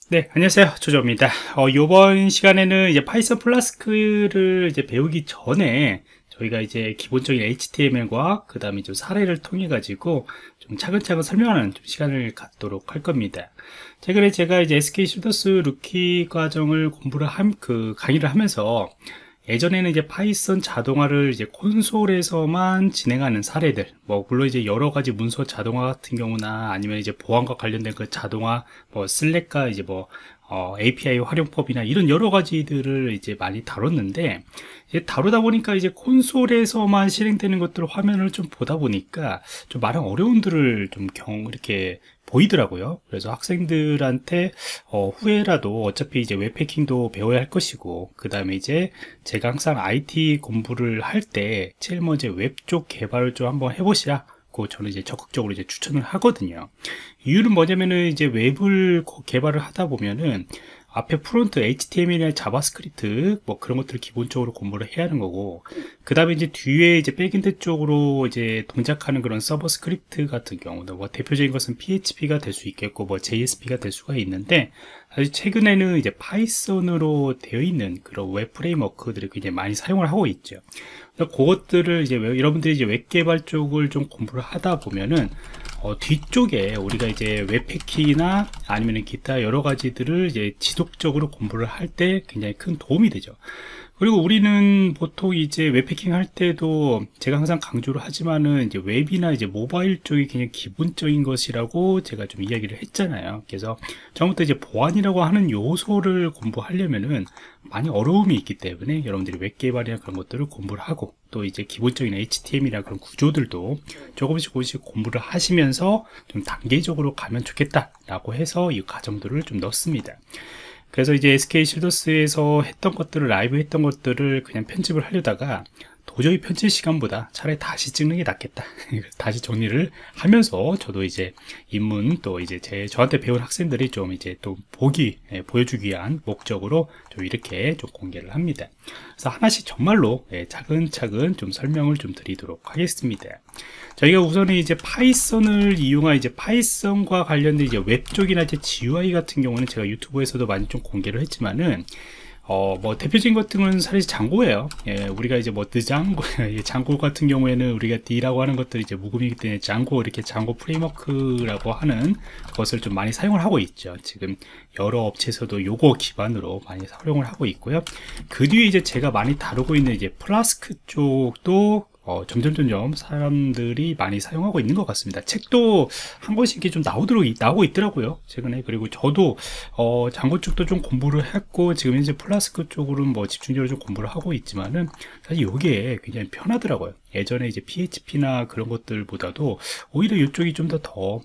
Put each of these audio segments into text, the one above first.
네, 안녕하세요. 조조입니다. 이번 시간에는 이제 파이썬 플라스크를 이제 배우기 전에 저희가 이제 기본적인 HTML과 그 다음에 좀 사례를 통해 가지고 좀 차근차근 설명하는 좀 시간을 갖도록 할 겁니다. 최근에 제가 이제 SK 쉴더스 루키 과정을 강의를 하면서 예전에는 이제 파이썬 자동화를 이제 콘솔에서만 진행하는 사례들, 뭐, 물론 이제 여러 가지 문서 자동화 같은 경우나 아니면 이제 보안과 관련된 그 자동화, 뭐, 슬랙과 이제 뭐, API 활용법이나 이런 여러 가지들을 이제 많이 다뤘는데, 이제 다루다 보니까 이제 콘솔에서만 실행되는 것들 화면을 좀 보다 보니까 좀 많은 어려움들을 이렇게 보이더라고요. 그래서 학생들한테 후에라도 어차피 이제 웹해킹도 배워야 할 것이고, 그 다음에 이제 제가 항상 IT 공부를 할 때 제일 먼저 웹 쪽 개발을 좀 한번 해보시라. 고 저는 이제 적극적으로 이제 추천을 하거든요. 이유는 뭐냐면은 이제 웹을 개발을 하다 보면은 앞에 프론트 HTML이나 자바스크립트 뭐 그런 것들을 기본적으로 공부를 해야 하는 거고, 그 다음에 이제 뒤에 이제 백엔드 쪽으로 이제 동작하는 그런 서버 스크립트 같은 경우도 뭐 대표적인 것은 PHP가 될 수 있겠고 뭐 JSP가 될 수가 있는데, 사실 최근에는 이제 파이썬으로 되어 있는 그런 웹 프레임워크들을 굉장히 많이 사용을 하고 있죠. 그것들을 이제 여러분들이 이제 웹 개발 쪽을 좀 공부를 하다 보면은 뒤쪽에 우리가 이제 웹패키나 아니면 기타 여러 가지들을 이제 지속적으로 공부를 할 때 굉장히 큰 도움이 되죠. 그리고 우리는 보통 이제 웹패킹 할 때도 제가 항상 강조를 하지만은 이제 웹이나 이제 모바일 쪽이 그냥 기본적인 것이라고 제가 좀 이야기를 했잖아요. 그래서 처음부터 이제 보안이라고 하는 요소를 공부하려면은 많이 어려움이 있기 때문에 여러분들이 웹 개발이나 그런 것들을 공부를 하고, 또 이제 기본적인 HTML이나 그런 구조들도 조금씩 공부를 하시면서 좀 단계적으로 가면 좋겠다라고 해서 이 과정들을 좀 넣습니다. 그래서 이제 SK 실더스에서 했던 것들을 라이브 했던 것들을 그냥 편집을 하려다가 도저히 편집 시간보다 차라리 다시 찍는 게 낫겠다. 다시 정리를 하면서 저도 이제 입문 또 이제 저한테 배운 학생들이 좀 이제 또 보여주기 위한 목적으로 좀 이렇게 좀 공개를 합니다. 그래서 하나씩 정말로 차근차근 좀 설명을 좀 드리도록 하겠습니다. 저희가 우선은 이제 파이썬을 이용한 이제 파이썬과 관련된 이제 웹 쪽이나 이제 GUI 같은 경우는 제가 유튜브에서도 많이 좀 공개를 했지만은 뭐 대표적인 것들은 사실 장고예요. 우리가 이제 뭐 드장고 장고 같은 경우에는 우리가 D라고 하는 것들이 이제 묵음이기 때문에 장고, 이렇게 장고 프레임워크라고 하는 것을 좀 많이 사용을 하고 있죠. 지금 여러 업체에서도 요거 기반으로 많이 활용을 하고 있고요. 그 뒤에 이제 제가 많이 다루고 있는 이제 플라스크 쪽도 점점 사람들이 많이 사용하고 있는 것 같습니다. 책도 한 권씩 이렇게 좀 나오고 있더라고요, 최근에. 그리고 저도, 장고 쪽도 좀 공부를 했고, 지금 현재 플라스크 쪽으로는 뭐 집중적으로 좀 공부를 하고 있지만은, 사실 이게 굉장히 편하더라고요. 예전에 이제 PHP나 그런 것들보다도 오히려 이쪽이 좀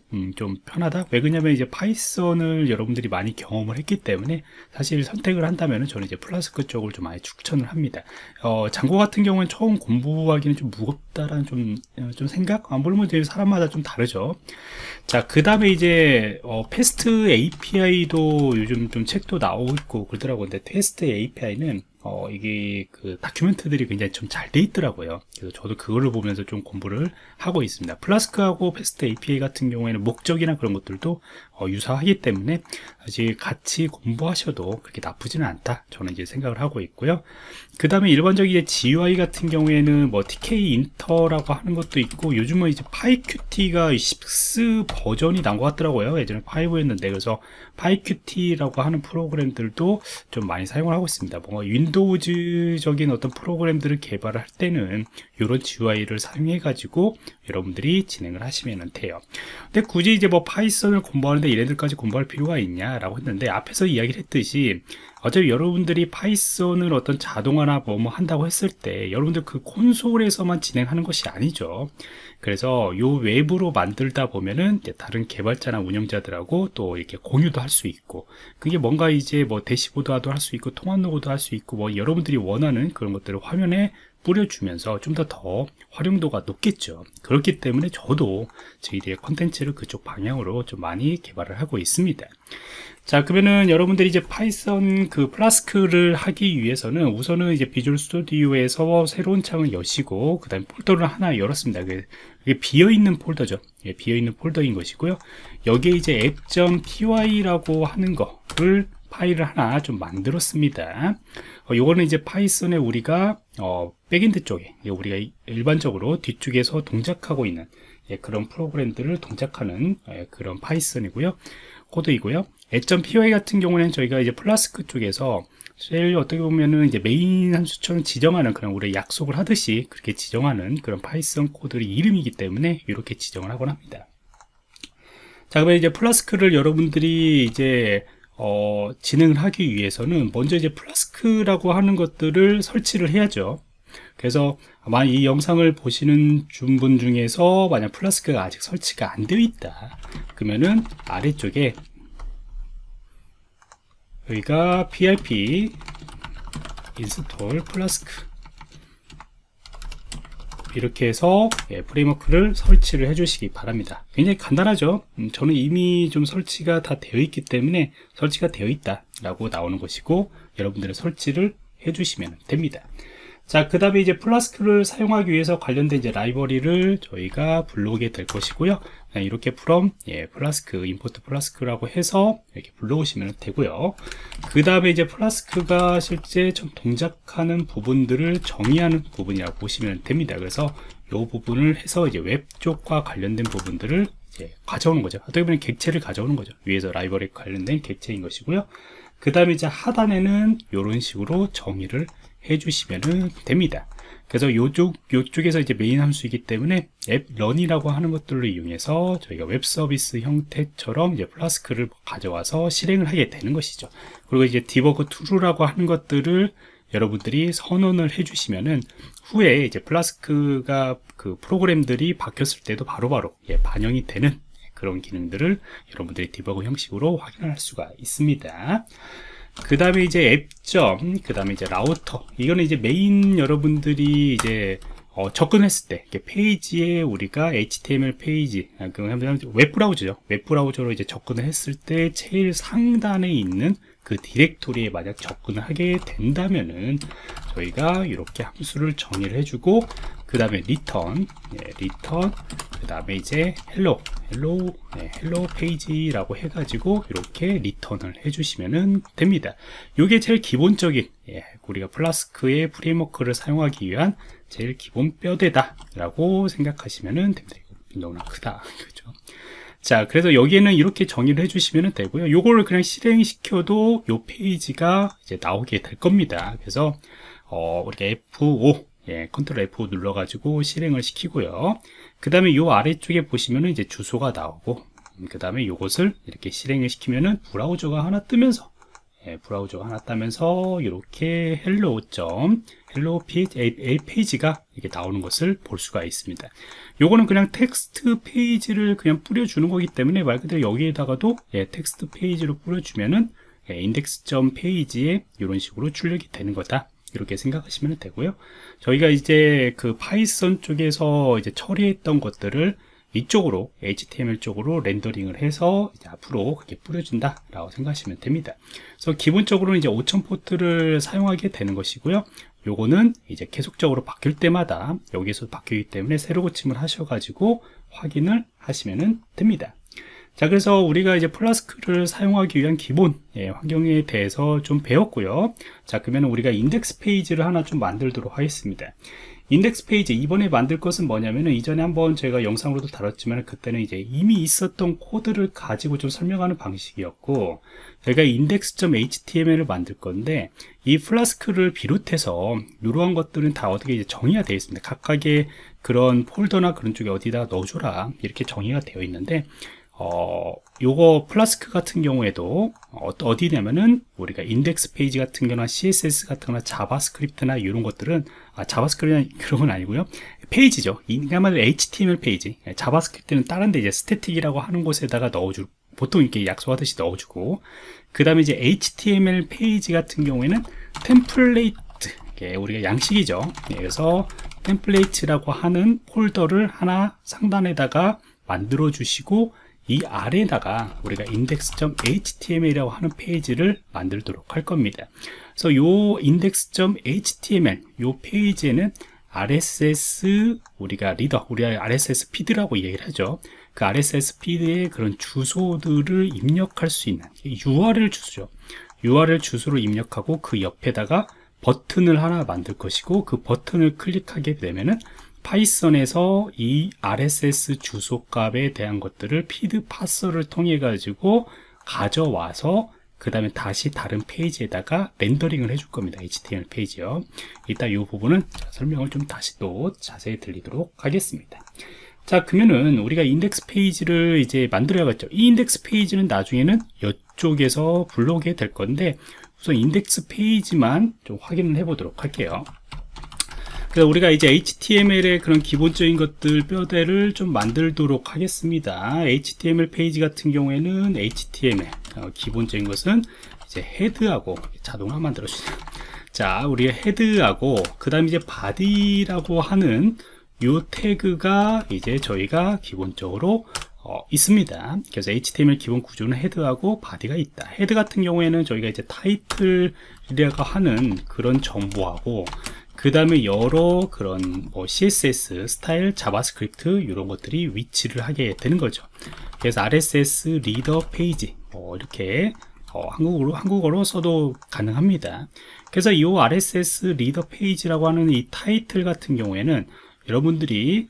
좀 편하다? 왜 그러냐면 이제 파이썬을 여러분들이 많이 경험을 했기 때문에 사실 선택을 한다면은 저는 이제 플라스크 쪽을 좀 많이 추천을 합니다. 장고 같은 경우는 처음 공부하기는 좀 무겁다라는 좀 생각? 물론 이제 사람마다 좀 다르죠. 자, 그 다음에 이제, 패스트 API도 요즘 좀 책도 나오고 있고 그러더라고요. 근데 패스트 API는 이게 그 다큐멘트들이 굉장히 좀 잘 돼 있더라고요. 그래서 저도 그거를 보면서 좀 공부를 하고 있습니다. 플라스크하고 패스트 API 같은 경우에는 목적이나 그런 것들도 유사하기 때문에 사실 같이 공부하셔도 그렇게 나쁘지는 않다, 저는 이제 생각을 하고 있고요. 그 다음에 일반적인 GUI 같은 경우에는 뭐 TK 인터라고 하는 것도 있고, 요즘은 이제 파이큐티가 6 버전이 난 것 같더라고요. 예전에 5였는데, 그래서 파이큐티라고 하는 프로그램들도 좀 많이 사용을 하고 있습니다. 뭔가 윈도우즈적인 어떤 프로그램들을 개발을 할 때는 이런 GUI를 사용해 가지고 여러분들이 진행을 하시면 돼요. 근데 굳이 이제 뭐 파이썬을 공부하는데 얘네들까지 공부할 필요가 있냐라고 했는데, 앞에서 이야기를 했듯이 어차피 여러분들이 파이썬을 어떤 자동화나 뭐 한다고 했을 때 여러분들 그 콘솔에서만 진행하는 것이 아니죠. 그래서 요 외부로 만들다 보면은 다른 개발자나 운영자들하고 또 이렇게 공유도 할 수 있고, 그게 뭔가 이제 뭐 대시보드화도 할 수 있고 통합 로고도 할 수 있고, 뭐 여러분들이 원하는 그런 것들을 화면에 뿌려주면서 좀 더 활용도가 높겠죠. 그렇기 때문에 저도 저희들의 컨텐츠를 그쪽 방향으로 좀 많이 개발을 하고 있습니다. 자, 그러면은 여러분들이 이제 파이썬 그 플라스크를 하기 위해서는 우선은 이제 비주얼 스튜디오에서 새로운 창을 여시고, 그 다음에 폴더를 하나 열었습니다. 이게 비어있는 폴더죠. 비어있는 폴더인 것이고요. 여기에 이제 app.py라고 하는 거, 프레임워크를 파일을 하나 좀 만들었습니다. 요거는 이제 파이썬에 우리가 백엔드 쪽에 우리가 일반적으로 뒤쪽에서 동작하고 있는 그런 프로그램들을 동작하는 그런 파이썬이고요. 코드이고요. 앱.py 같은 경우는 저희가 이제 플라스크 쪽에서 제일 어떻게 보면은 이제 메인 함수처럼 지정하는 그런 우리 약속을 하듯이 그렇게 지정하는 그런 파이썬 코드의 이름이기 때문에 이렇게 지정을 하곤 합니다. 자, 그러면 이제 플라스크를 여러분들이 이제 진행을 하기 위해서는 먼저 이제 플라스크라고 하는 것들을 설치를 해야죠. 그래서 아마 이 영상을 보시는 분 중에서 만약 플라스크가 아직 설치가 안 되어 있다 그러면은 아래쪽에 여기가 pip install 플라스크 이렇게 해서 프레임워크를 설치를 해 주시기 바랍니다. 굉장히 간단하죠. 저는 이미 좀 설치가 다 되어 있기 때문에 설치가 되어 있다 라고 나오는 것이고 여러분들은 설치를 해 주시면 됩니다. 자, 그 다음에 이제 플라스크를 사용하기 위해서 관련된 이제 라이브러리를 저희가 불러오게 될 것이고요. 이렇게 from 플라스크 import 플라스크라고 해서 이렇게 불러오시면 되고요. 그 다음에 이제 플라스크가 실제 좀 동작하는 부분들을 정의하는 부분이라고 보시면 됩니다. 그래서 이 부분을 해서 이제 웹 쪽과 관련된 부분들을 이제 가져오는 거죠. 어떻게 보면 객체를 가져오는 거죠. 위에서 라이브러리 관련된 객체인 것이고요. 그 다음에 이제 하단에는 이런 식으로 정의를 해주시면 됩니다. 그래서 요쪽에서 이제 메인 함수이기 때문에 앱 런이라고 하는 것들을 이용해서 저희가 웹 서비스 형태처럼 이제 플라스크를 가져와서 실행을 하게 되는 것이죠. 그리고 이제 디버그 툴이라고 하는 것들을 여러분들이 선언을 해주시면은 후에 이제 플라스크가 그 프로그램들이 바뀌었을 때도 바로바로 반영이 되는 그런 기능들을 여러분들이 디버그 형식으로 확인할 수가 있습니다. 그 다음에 이제 앱점, 그 다음에 이제 라우터. 이거는 이제 메인 여러분들이 이제 접근했을 때, 페이지에 우리가 HTML 페이지, 웹브라우저죠. 웹브라우저로 이제 접근을 했을 때 제일 상단에 있는 그 디렉토리에 만약 접근을 하게 된다면은 저희가 이렇게 함수를 정의를 해주고 그 다음에 return, 그 다음에 이제 hello 페이지라고 해가지고 이렇게 리턴을 해주시면 됩니다. 이게 제일 기본적인 우리가 플라스크의 프레임워크를 사용하기 위한 제일 기본 뼈대다 라고 생각하시면 됩니다. 너무나 크다, 그죠? 자, 그래서 여기에는 이렇게 정의를 해주시면 되고요. 요거를 그냥 실행시켜도 요 페이지가 이제 나오게 될 겁니다. 그래서 우리가 F5 컨트롤 F5 눌러가지고 실행을 시키고요. 그 다음에 요 아래쪽에 보시면은 이제 주소가 나오고, 그 다음에 요것을 이렇게 실행을 시키면은 브라우저가 하나 뜨면서, 이렇게 hello 페이지가 이렇게 나오는 것을 볼 수가 있습니다. 요거는 그냥 텍스트 페이지를 그냥 뿌려주는 거기 때문에 말 그대로 여기에다가도 텍스트 페이지로 뿌려주면은 index.page에 이런 식으로 출력이 되는 거다. 이렇게 생각하시면 되고요. 저희가 이제 그 파이썬 쪽에서 이제 처리했던 것들을 이쪽으로 HTML 쪽으로 렌더링을 해서 이제 앞으로 그렇게 뿌려준다 라고 생각하시면 됩니다. 그래서 기본적으로는 이제 5000 포트를 사용하게 되는 것이고요. 요거는 이제 계속적으로 바뀔 때마다 여기서 바뀌기 때문에 새로 고침을 하셔가지고 확인을 하시면 됩니다. 자, 그래서 우리가 이제 플라스크를 사용하기 위한 기본 환경에 대해서 좀 배웠고요. 자, 그러면 우리가 인덱스 페이지를 하나 좀 만들도록 하겠습니다. 인덱스 페이지 이번에 만들 것은 뭐냐면은 이전에 한번 제가 영상으로도 다뤘지만 그때는 이제 이미 있었던 코드를 가지고 좀 설명하는 방식이었고, 저희가 index.html을 만들 건데 이 플라스크를 비롯해서 이러한 것들은 다 어떻게 이제 정의가 되어 있습니다. 각각의 그런 폴더나 그런 쪽에 어디다가 넣어줘라 이렇게 정의가 되어 있는데, 요거 플라스크 같은 경우에도 어디냐면은 우리가 인덱스 페이지 같은 경우나 CSS 같은 거나 자바스크립트나 이런 것들은 자바스크립트는 그런 건 아니고요. 페이지죠. 인간말 HTML 페이지. 자바스크립트는 다른 데 이제 스태틱이라고 하는 곳에다가 넣어주고 보통 이렇게 약속하듯이 넣어주고, 그 다음에 이제 HTML 페이지 같은 경우에는 템플레이트, 우리가 양식이죠. 그래서 템플레이트라고 하는 폴더를 하나 상단에다가 만들어 주시고 이 아래에다가 우리가 index.html이라고 하는 페이지를 만들도록 할 겁니다. 그래서 요 index.html 요 페이지에는 RSS 우리가 리더, 우리가 RSS 피드라고 얘기를 하죠. 그 RSS 피드에 그런 주소들을 입력할 수 있는 URL 주소죠. URL 주소를 입력하고 그 옆에다가 버튼을 하나 만들 것이고, 그 버튼을 클릭하게 되면은 파이썬에서 이 RSS 주소 값에 대한 것들을 피드 파서를 통해 가지고 가져와서 그 다음에 다시 다른 페이지에다가 렌더링을 해줄 겁니다. HTML 페이지요. 이따 이 부분은 설명을 좀 다시 또 자세히 드리도록 하겠습니다. 자, 그러면은 우리가 인덱스 페이지를 이제 만들어야겠죠. 이 인덱스 페이지는 나중에는 이쪽에서 불러오게 될 건데, 우선 인덱스 페이지만 좀 확인을 해 보도록 할게요. 그래서 우리가 이제 HTML의 그런 기본적인 것들 뼈대를 좀 만들도록 하겠습니다. HTML 페이지 같은 경우에는 HTML 기본적인 것은 이제 헤드하고 자동으로 만들어주세요. 자, 우리가 헤드하고 그 다음에 이제 body라고 하는 요 태그가 이제 저희가 기본적으로 있습니다. 그래서 HTML 기본 구조는 헤드하고 body가 있다. 헤드 같은 경우에는 저희가 이제 타이틀이라고 하는 그런 정보하고, 그 다음에 여러 그런 뭐 CSS, 스타일, 자바스크립트 이런 것들이 위치를 하게 되는 거죠. 그래서 RSS 리더 페이지 이렇게 한국어로 써도 가능합니다. 그래서 이 RSS 리더 페이지라고 하는 이 타이틀 같은 경우에는 여러분들이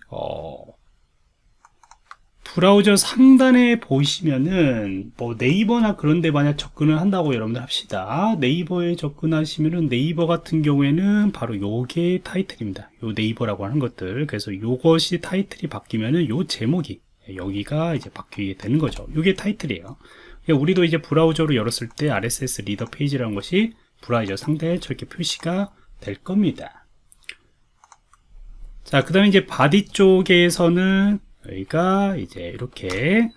브라우저 상단에 보시면은 뭐 네이버나 그런 데 만약 접근을 한다고 여러분들 합시다. 네이버에 접근하시면은 네이버 같은 경우에는 바로 요게 타이틀입니다. 요 네이버라고 하는 것들. 그래서 요것이 타이틀이 바뀌면은 요 제목이 여기가 이제 바뀌게 되는 거죠. 요게 타이틀이에요. 우리도 이제 브라우저로 열었을 때 RSS 리더 페이지라는 것이 브라우저 상단에 저렇게 표시가 될 겁니다. 자, 그 다음에 이제 바디 쪽에서는 저희가 이제 이렇게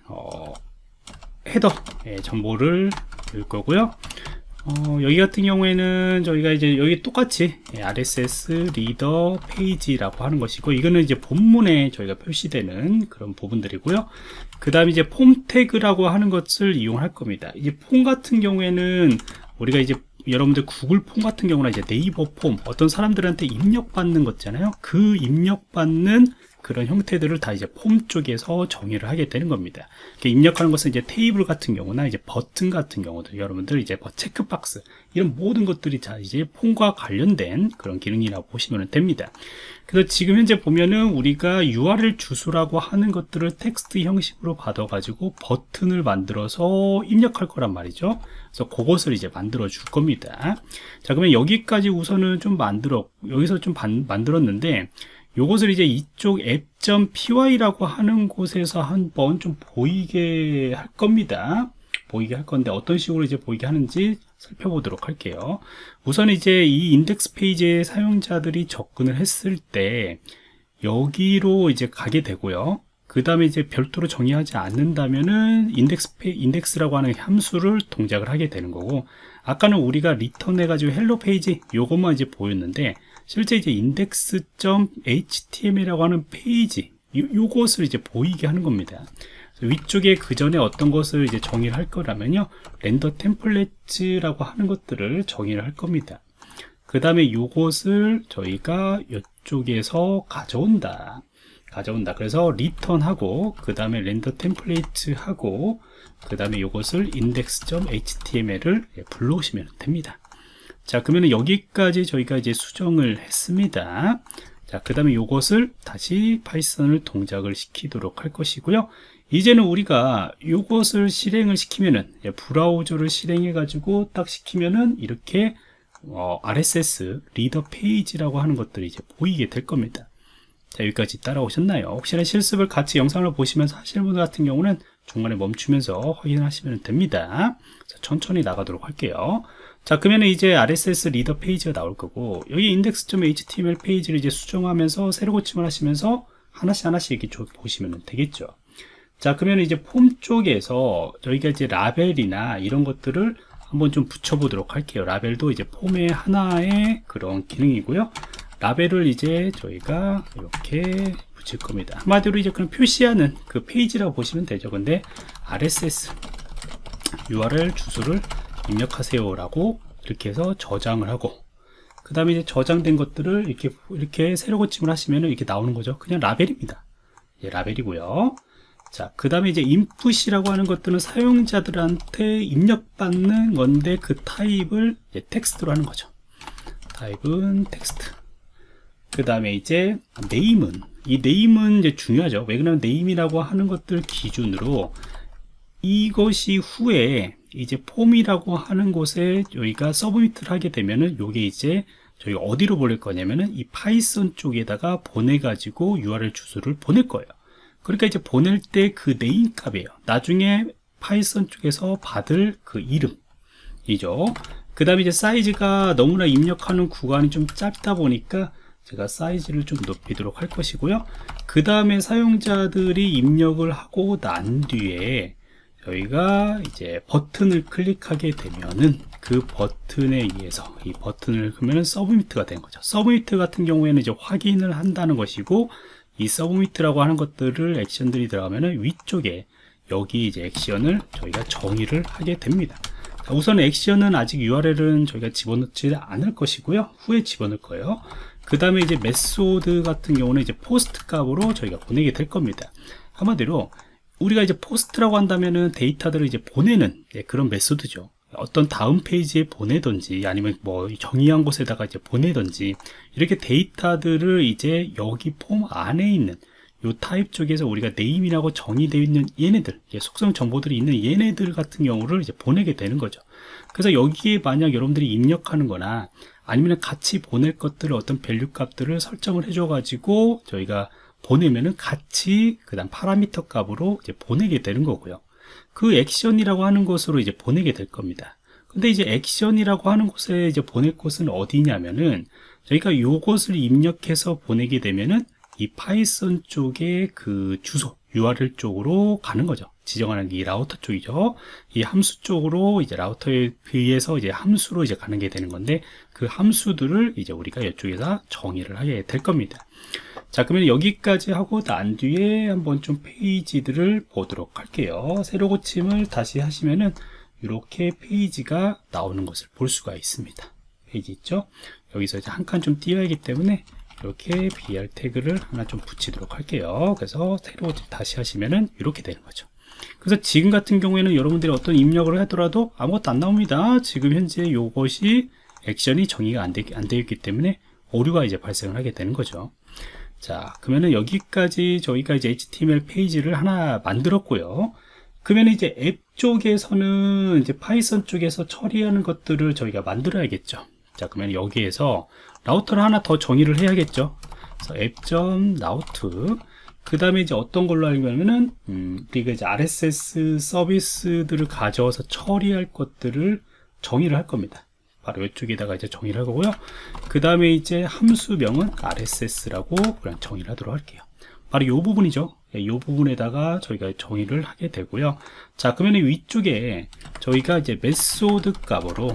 헤더 정보를 줄 거고요. 여기 같은 경우에는 저희가 이제 여기 똑같이 RSS 리더 페이지라고 하는 것이고, 이거는 이제 본문에 저희가 표시되는 그런 부분들이고요. 그 다음에 이제 폼 태그라고 하는 것을 이용할 겁니다. 이제 폼 같은 경우에는 우리가 이제 여러분들 구글 폼 같은 경우나 이제 네이버 폼, 어떤 사람들한테 입력받는 것 있잖아요. 그 입력받는 그런 형태들을 다 이제 폼 쪽에서 정의를 하게 되는 겁니다. 입력하는 것은 이제 테이블 같은 경우나 이제 버튼 같은 경우도 여러분들 이제 체크박스 이런 모든 것들이 다 이제 폼과 관련된 그런 기능이라고 보시면 됩니다. 그래서 지금 현재 보면은 우리가 URL 주소라고 하는 것들을 텍스트 형식으로 받아가지고 버튼을 만들어서 입력할 거란 말이죠. 그래서 그것을 이제 만들어 줄 겁니다. 자, 그러면 여기까지 우선은 좀 여기서 좀 만들었는데, 요것을 이제 이쪽 app.py라고 하는 곳에서 한번 좀 보이게 할 겁니다. 보이게 할 건데 어떤 식으로 이제 보이게 하는지 살펴보도록 할게요. 우선 이제 이 인덱스 페이지에 사용자들이 접근을 했을 때 여기로 이제 가게 되고요. 그 다음에 이제 별도로 정의하지 않는다면은 인덱스라고 하는 함수를 동작을 하게 되는 거고, 아까는 우리가 리턴 해가지고 헬로 페이지 요것만 이제 보였는데, 실제 이제 index.html이라고 하는 페이지 요것을 이제 보이게 하는 겁니다. 위쪽에 그 전에 어떤 것을 이제 정의를 할 거라면요, 렌더 템플릿이라고 하는 것들을 정의를 할 겁니다. 그 다음에 요것을 저희가 이쪽에서 가져온다. 그래서 리턴하고, 그 다음에 렌더 템플릿 하고, 그 다음에 요것을 index.html을 불러오시면 됩니다. 자, 그러면 여기까지 저희가 이제 수정을 했습니다. 자, 그 다음에 요것을 다시 파이썬을 동작을 시키도록 할 것이고요. 이제는 우리가 요것을 실행을 시키면은, 브라우저를 실행해 가지고 딱 시키면은 이렇게 RSS 리더 페이지라고 하는 것들이 이제 보이게 될 겁니다. 자, 여기까지 따라오셨나요? 혹시나 실습을 같이 영상을 보시면서 하시는 분들 같은 경우는 중간에 멈추면서 확인하시면 됩니다. 자, 천천히 나가도록 할게요. 자, 그러면 이제 RSS 리더 페이지가 나올 거고, 여기 index.html 페이지를 이제 수정하면서 새로 고침을 하시면서 하나씩 이렇게 보시면 되겠죠. 자, 그러면 이제 폼 쪽에서 저희가 이제 라벨이나 이런 것들을 한번 좀 붙여보도록 할게요. 라벨도 이제 폼의 하나의 그런 기능이고요. 라벨을 이제 저희가 이렇게 붙일 겁니다. 한마디로 이제 그런 표시하는 그 페이지라고 보시면 되죠. 근데 RSS URL 주소를 입력하세요 라고 이렇게 해서 저장을 하고, 그 다음에 이제 저장된 것들을 이렇게 새로 고침을 하시면 이렇게 나오는 거죠. 그냥 라벨입니다. 예, 라벨이고요. 자, 그 다음에 이제 input이라고 하는 것들은 사용자들한테 입력받는 건데 그 타입을 이제 텍스트로 하는 거죠. 타입은 텍스트. 그 다음에 이제 name은, 이 name은 이제 중요하죠. 왜 그러냐면 name이라고 하는 것들 기준으로 이것이 후에 이제 폼이라고 하는 곳에 여기가 서브미트를 하게 되면은 요게 이제 저희가 어디로 보낼 거냐면은 이 파이썬 쪽에다가 보내가지고 URL 주소를 보낼 거예요. 그러니까 이제 보낼 때 그 네임 값이에요. 나중에 파이썬 쪽에서 받을 그 이름이죠. 그 다음에 이제 사이즈가 너무나 입력하는 구간이 좀 짧다 보니까 제가 사이즈를 좀 높이도록 할 것이고요. 그 다음에 사용자들이 입력을 하고 난 뒤에 저희가 이제 버튼을 클릭하게 되면은 그 버튼에 의해서 이 버튼을 그러면은 서브미트가 되는 거죠. 서브미트 같은 경우에는 이제 확인을 한다는 것이고, 이 서브미트라고 하는 것들을 액션들이 들어가면은 위쪽에 여기 이제 액션을 저희가 정의를 하게 됩니다. 자, 우선 액션은 아직 URL은 저희가 집어넣지 않을 것이고요. 후에 집어넣을 거예요. 그 다음에 이제 메소드 같은 경우는 이제 포스트 값으로 저희가 보내게 될 겁니다. 한마디로 우리가 이제 포스트라고 한다면은 데이터들을 이제 보내는 그런 메소드죠. 어떤 다음 페이지에 보내든지 아니면 뭐 정의한 곳에다가 이제 보내든지 이렇게 데이터들을 이제 여기 폼 안에 있는 요 타입 쪽에서 우리가 name이라고 정의되어 있는 얘네들, 속성 정보들이 있는 얘네들 같은 경우를 이제 보내게 되는 거죠. 그래서 여기에 만약 여러분들이 입력하는 거나 아니면 같이 보낼 것들을 어떤 밸류 값들을 설정을 해줘 가지고 저희가 보내면은 같이 그 다음 파라미터 값으로 이제 보내게 되는 거고요. 그 액션이라고 하는 곳으로 이제 보내게 될 겁니다. 근데 이제 액션이라고 하는 곳에 이제 보낼 곳은 어디냐면은 저희가 요것을 입력해서 보내게 되면은 이 파이썬 쪽의 그 주소 URL 쪽으로 가는 거죠. 지정하는 이 라우터 쪽이죠. 이 함수 쪽으로 이제 라우터에 의해서 이제 함수로 이제 가는 게 되는 건데 그 함수들을 이제 우리가 이쪽에서 정의를 하게 될 겁니다. 자, 그러면 여기까지 하고 난 뒤에 한번 좀 페이지들을 보도록 할게요. 새로 고침을 다시 하시면은 이렇게 페이지가 나오는 것을 볼 수가 있습니다. 페이지 있죠? 여기서 이제 한 칸 좀 띄어야기 때문에 이렇게 BR 태그를 하나 좀 붙이도록 할게요. 그래서 새로 고침 다시 하시면은 이렇게 되는 거죠. 그래서 지금 같은 경우에는 여러분들이 어떤 입력을 하더라도 아무것도 안 나옵니다. 지금 현재 이것이 액션이 정의가 안 되어 있기 때문에 오류가 이제 발생을 하게 되는 거죠. 자, 그러면은 여기까지 저희가 이제 HTML 페이지를 하나 만들었고요. 그러면 이제 앱 쪽에서는 이제 파이썬 쪽에서 처리하는 것들을 저희가 만들어야겠죠. 자, 그러면 여기에서 라우터를 하나 더 정의를 해야겠죠. 그래서 app.route 그 다음에 이제 어떤 걸로 하려면은 우리가 이제 RSS 서비스들을 가져와서 처리할 것들을 정의를 할 겁니다. 바로 이쪽에다가 이제 정의를 하고요. 그 다음에 이제 함수명은 RSS라고 그냥 정의를 하도록 할게요. 바로 이 부분이죠. 이 부분에다가 저희가 정의를 하게 되고요. 자, 그러면 위쪽에 저희가 이제 메소드 값으로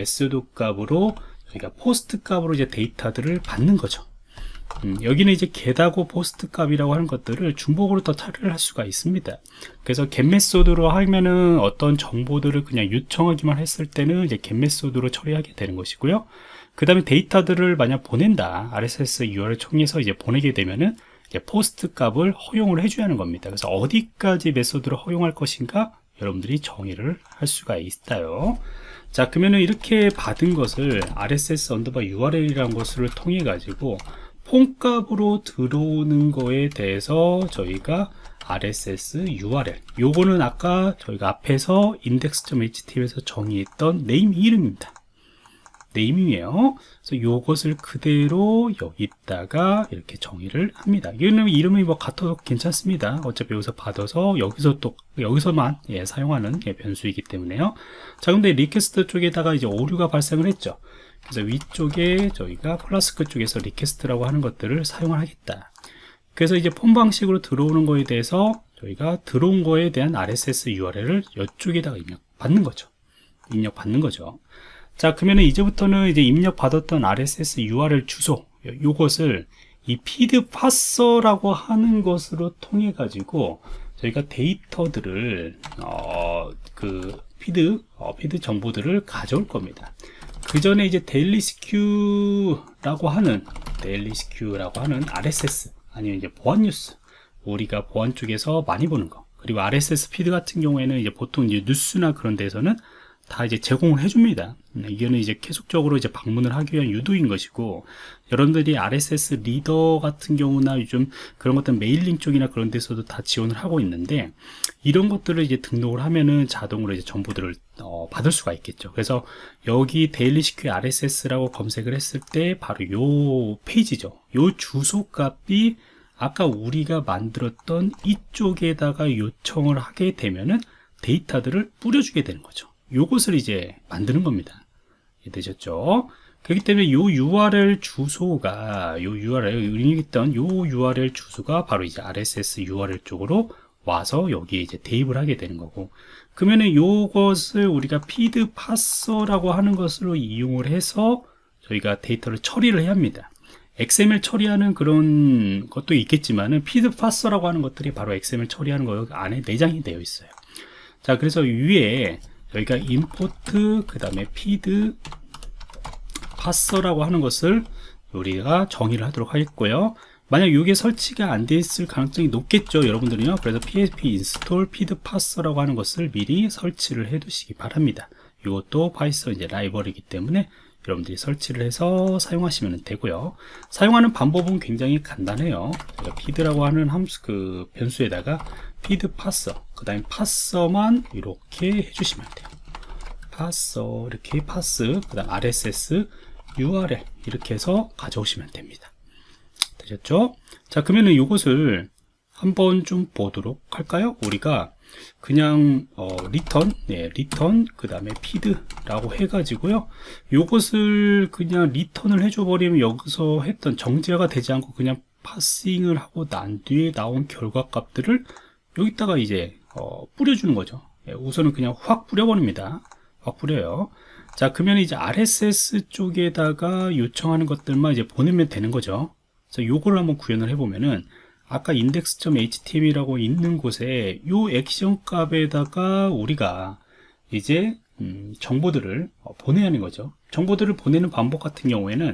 저희가 포스트 값으로 이제 데이터들을 받는 거죠. 여기는 이제 get하고 포스트 값이라고 하는 것들을 중복으로 더 처리를 할 수가 있습니다. 그래서 get 메소드로 하면은 어떤 정보들을 그냥 요청하기만 했을 때는 이제 get 메소드로 처리하게 되는 것이고요. 그 다음에 데이터들을 만약 보낸다, RSS URL 통해서 이제 보내게 되면은 이제 포스트 값을 허용을 해줘야 하는 겁니다. 그래서 어디까지 메소드를 허용할 것인가 여러분들이 정의를 할 수가 있어요. 자, 그러면은 이렇게 받은 것을 RSS 언더바 URL이라는 것을 통해 가지고 폼값으로 들어오는 거에 대해서 저희가 RSS URL 요거는 아까 저희가 앞에서 index.html에서 정의했던 네임 이름입니다. 네임이에요. 그래서 요것을 그대로 여기다가 이렇게 정의를 합니다. 이름이 뭐 같아도 괜찮습니다. 어차피 여기서 받아서 여기서만 사용하는 변수이기 때문에요. 자, 근데 리퀘스트 쪽에다가 이제 오류가 발생을 했죠. 그래서 위쪽에 저희가 플라스크 쪽에서 리퀘스트라고 하는 것들을 사용을 하겠다. 그래서 이제 폼 방식으로 들어오는 거에 대해서 저희가 들어온 거에 대한 RSS URL을 이쪽에다가 입력받는 거죠. 자, 그러면 이제부터는 이제 입력받았던 RSS URL 주소, 요것을 이 피드 파서라고 하는 것으로 통해 가지고 저희가 데이터들을 피드 정보들을 가져올 겁니다. 그 전에 이제 데일리스큐라고 하는 RSS 아니면 이제 보안 뉴스, 우리가 보안 쪽에서 많이 보는 거, 그리고 RSS 피드 같은 경우에는 이제 보통 이제 뉴스나 그런 데서는 다 이제 제공을 해줍니다. 이거는 이제 계속적으로 이제 방문을 하기 위한 유도인 것이고, 여러분들이 RSS 리더 같은 경우나 요즘 그런 것들 메일링 쪽이나 그런 데서도 다 지원을 하고 있는데, 이런 것들을 이제 등록을 하면은 자동으로 이제 정보들을 받을 수가 있겠죠. 그래서 여기 데일리 시큐 RSS라고 검색을 했을 때 바로 요 페이지죠. 요 주소 값이 아까 우리가 만들었던 이쪽에다가 요청을 하게 되면은 데이터들을 뿌려주게 되는 거죠. 요것을 이제 만드는 겁니다. 되셨죠? 그렇기 때문에 요 URL 주소가, 요 URL, 의미했던 요 URL 주소가 바로 이제 RSS URL 쪽으로 와서 여기에 이제 대입을 하게 되는 거고, 그러면은 요것을 우리가 피드 파서라고 하는 것으로 이용을 해서 저희가 데이터를 처리를 해야 합니다. XML 처리하는 그런 것도 있겠지만은 피드 파서라고 하는 것들이 바로 XML 처리하는 거 안에 내장이 되어 있어요. 자, 그래서 위에 여기가 임포트 그 다음에 피드 파서라고 하는 것을 우리가 정의를 하도록 하겠고요. 만약 이게 설치가 안 돼 있을 가능성이 높겠죠, 여러분들은요. 그래서 php install feed parser라고 하는 것을 미리 설치를 해 두시기 바랍니다. 이것도 파이썬 이제 라이브러리이기 때문에 여러분들이 설치를 해서 사용하시면 되고요. 사용하는 방법은 굉장히 간단해요. feed라고 하는 함수 그 변수에다가 feed parser, 그 다음에 parser만 이렇게 해주시면 돼요. parser 이렇게 parse, 그 다음 RSS URL 이렇게 해서 가져오시면 됩니다. 되셨죠? 자, 그러면은 이것을 한번 좀 보도록 할까요? 우리가 그냥 return, return 그 다음에 feed라고 해가지고요. 요것을 그냥 return을 해줘 버리면 여기서 했던 정제가 되지 않고 그냥 파싱을 하고 난 뒤에 나온 결과 값들을 여기다가 이제 뿌려주는 거죠. 우선은 그냥 확 뿌려버립니다. 확 뿌려요. 자, 그러면 이제 RSS 쪽에다가 요청하는 것들만 이제 보내면 되는 거죠. 그래서 요거를 한번 구현을 해보면은 아까 index.html이라고 있는 곳에 요 액션 값에다가 우리가 이제 정보들을 보내야 하는 거죠. 정보들을 보내는 방법 같은 경우에는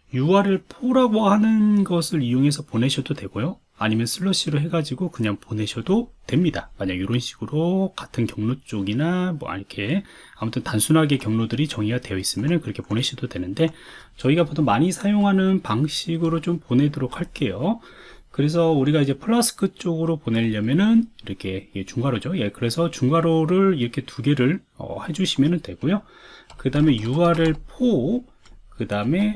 URL4라고 하는 것을 이용해서 보내셔도 되고요. 아니면 슬러시로 해가지고 그냥 보내셔도 됩니다. 만약 이런 식으로 같은 경로 쪽이나 뭐 이렇게 아무튼 단순하게 경로들이 정의가 되어 있으면 그렇게 보내셔도 되는데, 저희가 보통 많이 사용하는 방식으로 좀 보내도록 할게요. 그래서 우리가 이제 플라스크 쪽으로 보내려면은 이렇게 중괄호죠. 그래서 중괄호를 이렇게 두 개를 해주시면 되고요. 그 다음에 URL4 그 다음에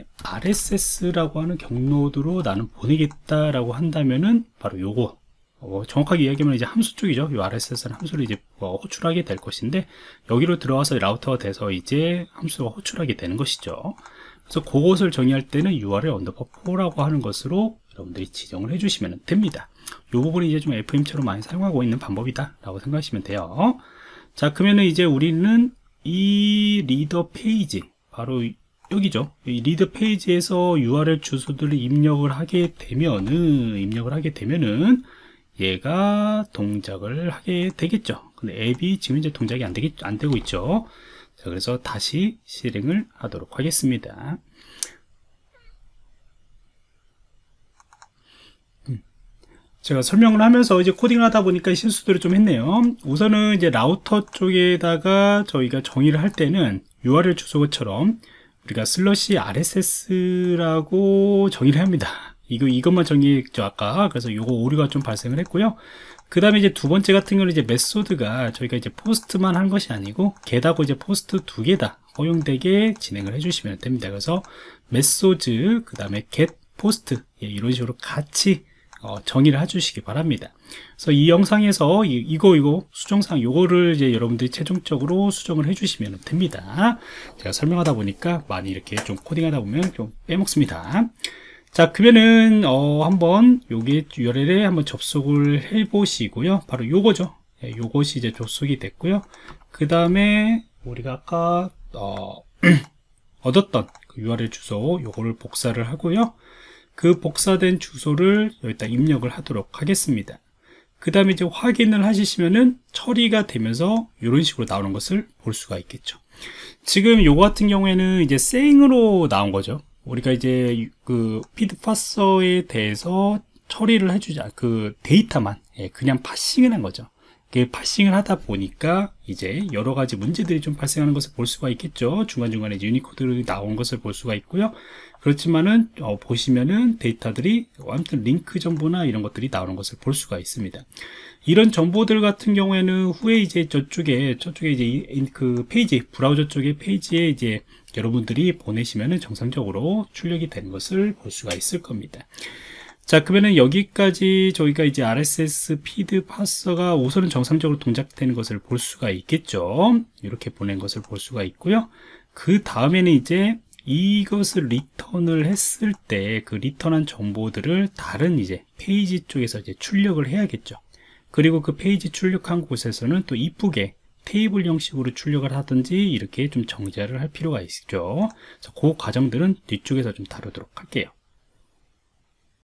RSS라고 하는 경로드로 나는 보내겠다라고 한다면은 바로 요거 정확하게 이야기하면 이제 함수 쪽이죠. 요 RSS는 함수를 이제 호출하게 될 것인데, 여기로 들어와서 라우터가 돼서 이제 함수가 호출하게 되는 것이죠. 그래서 그것을 정의할 때는 URL 언더바 4라고 하는 것으로 여러분들이 지정을 해주시면 됩니다. 이 부분이 이제 좀 FM처럼 많이 사용하고 있는 방법이다 라고 생각하시면 돼요. 자, 그러면은 이제 우리는 이 리더 페이지, 바로 여기죠. 이 리더 페이지에서 URL 주소들을 입력을 하게 되면은 얘가 동작을 하게 되겠죠. 근데 앱이 지금 이제 동작이 안 되고 있죠. 자, 그래서 다시 실행을 하도록 하겠습니다. 제가 설명을 하면서 이제 코딩을 하다 보니까 실수들을 좀 했네요. 우선은 이제 라우터 쪽에다가 저희가 정의를 할 때는 URL 주소처럼 우리가 슬러시 RSS라고 정의를 합니다. 이것만 정의했죠, 아까. 그래서 요거 오류가 좀 발생을 했고요. 그 다음에 이제 두 번째 같은 경우는 이제 메소드가 저희가 이제 포스트만 한 것이 아니고 get하고 이제 포스트 두 개 다 허용되게 진행을 해주시면 됩니다. 그래서 메소드, 그 다음에 get, post 이런 식으로 같이 정의를 해주시기 바랍니다. 그래서 이 영상에서 이거 수정사항 요거를 이제 여러분들이 최종적으로 수정을 해주시면 됩니다. 제가 설명하다 보니까 많이 이렇게 좀 코딩하다 보면 좀 빼먹습니다. 자, 그러면은 한번 여기 URL에 한번 접속을 해 보시고요. 바로 요거죠. 요것이 이제 접속이 됐고요. 그 다음에 우리가 아까 얻었던 그 URL 주소 요거를 복사를 하고요. 그 복사된 주소를 여기다 입력을 하도록 하겠습니다. 그 다음에 이제 확인을 하시면은 처리가 되면서 이런 식으로 나오는 것을 볼 수가 있겠죠. 지금 요거 같은 경우에는 이제 생으로 나온 거죠. 우리가 이제 그 피드 파서에 대해서 처리를 해주자, 그 데이터만 그냥 파싱을 한 거죠. 파싱을 하다 보니까 이제 여러 가지 문제들이 좀 발생하는 것을 볼 수가 있겠죠. 중간중간에 이제 유니코드로 나온 것을 볼 수가 있고요. 그렇지만은 보시면은 데이터들이 아무튼 링크 정보나 이런 것들이 나오는 것을 볼 수가 있습니다. 이런 정보들 같은 경우에는 후에 이제 저쪽에 이제 그 페이지, 브라우저 쪽의 페이지에 이제 여러분들이 보내시면은 정상적으로 출력이 되는 것을 볼 수가 있을 겁니다. 자, 그러면은 여기까지 저희가 이제 RSS 피드 파서가 우선은 정상적으로 동작되는 것을 볼 수가 있겠죠. 이렇게 보낸 것을 볼 수가 있고요. 그 다음에는 이제 이것을 리턴을 했을 때 그 리턴한 정보들을 다른 이제 페이지 쪽에서 이제 출력을 해야겠죠. 그리고 그 페이지 출력한 곳에서는 또 이쁘게 테이블 형식으로 출력을 하든지 이렇게 좀 정제를 할 필요가 있죠. 그래서 그 과정들은 뒤쪽에서 좀 다루도록 할게요.